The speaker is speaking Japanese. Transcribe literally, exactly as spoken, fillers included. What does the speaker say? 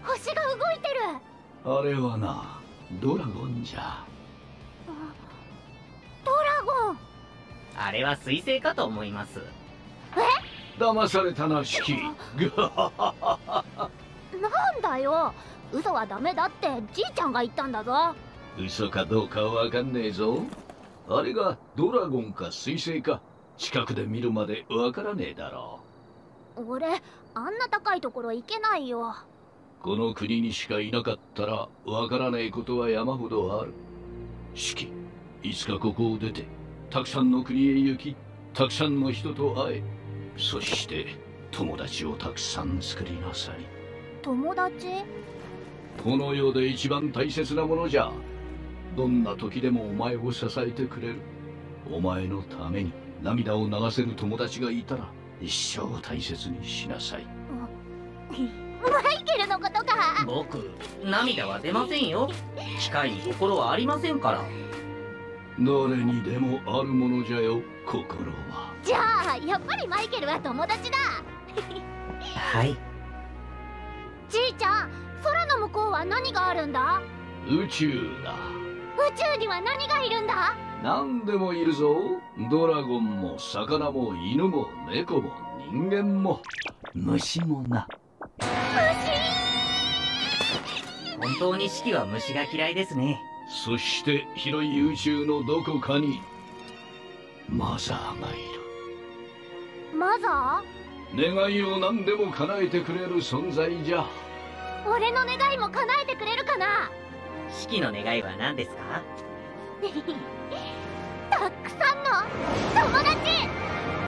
星が動いてる。 あれはな、ドラゴンじゃ。 ドラゴン。 あれは彗星かと思います。 え？ 騙されたな、シキ。 なんだよ、嘘はダメだってじいちゃんが言ったんだぞ。 嘘かどうかわかんねえぞ。あれがドラゴンか彗星か近くで見るまでわからねえだろう。俺あんな高いところ行けないよ。 この国にしかいなかったらわからねえことは山ほどある。シキ、いつかここを出てたくさんの国へ行き、たくさんの人と会え、そして友達をたくさん作りなさい。 友達？ この世で一番大切なものじゃ。どんな時でもお前を支えてくれる。お前のために涙を流せる友達がいたら一生大切にしなさい。 マイケルのことか。 僕、涙は出ませんよ。機械に心はありませんから。 誰にでもあるものじゃよ、心は。 じゃあやっぱりマイケルは友達だ。 はい。 じいちゃん、空の向こうは何があるんだ？ 宇宙だ。 宇宙には何がいるんだ？ 何でもいるぞ。ドラゴンも魚も犬も猫も人間も虫もな。 本当にシキは虫が嫌いですね。 そして広い宇宙のどこかにマザーがいる。 マザー？願いを何でも叶えてくれる存在じゃ。 俺の願いも叶えてくれるかな？ シキの願いは何ですか？ たくさんの友達。